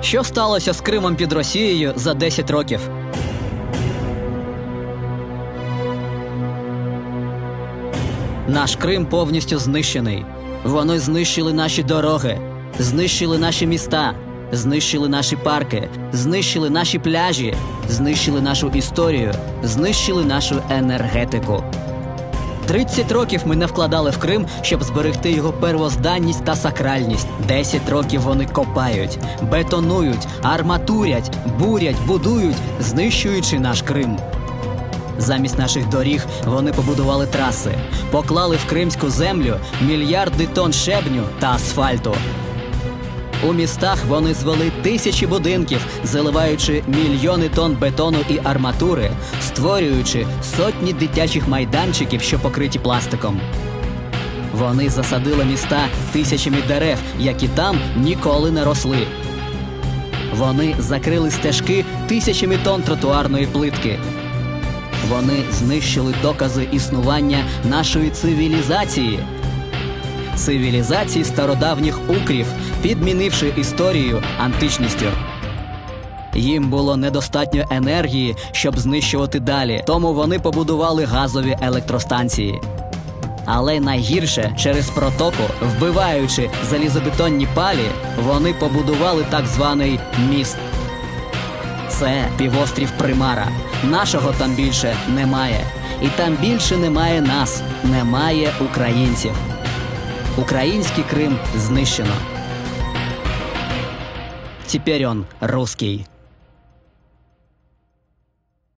Що сталося з Кримом під Росією за 10 років? Наш Крим повністю знищений. Вони знищили наші дороги, знищили наші міста, знищили наші парки, знищили наші пляжі, знищили нашу історію, знищили нашу енергетику. 30 років ми не вкладали в Крим, щоб зберегти його первозданність та сакральність. 10 років вони копають, бетонують, арматурять, бурять, будують, знищуючи наш Крим. Замість наших доріг вони побудували траси, поклали в кримську землю мільярди тонн щебню та асфальту. У містах вони звели тисячі будинків, заливаючи мільйони тонн бетону і арматури, створюючи сотні дитячих майданчиків, що покриті пластиком. Вони засадили міста тисячами дерев, які там ніколи не росли. Вони закрили стежки тисячами тонн тротуарної плитки. Вони знищили докази існування нашої цивілізації. Цивілізації стародавніх укрів, підмінивши історію античністю. Їм було недостатньо енергії, щоб знищувати далі, тому вони побудували газові електростанції. Але найгірше, через протоку, вбиваючи залізобетонні палі, вони побудували так званий міст. Це півострів Примара. Нашого там більше немає. І там більше немає нас, немає українців. Український Крим знищено. Теперь он русский.